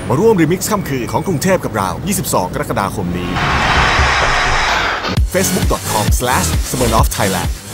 มาร่วมรีมิกซ์ค่ำคืนของกรุงเทพกับเรา 22 กรกฎาคมนี้ facebook.com/smirnoffthailand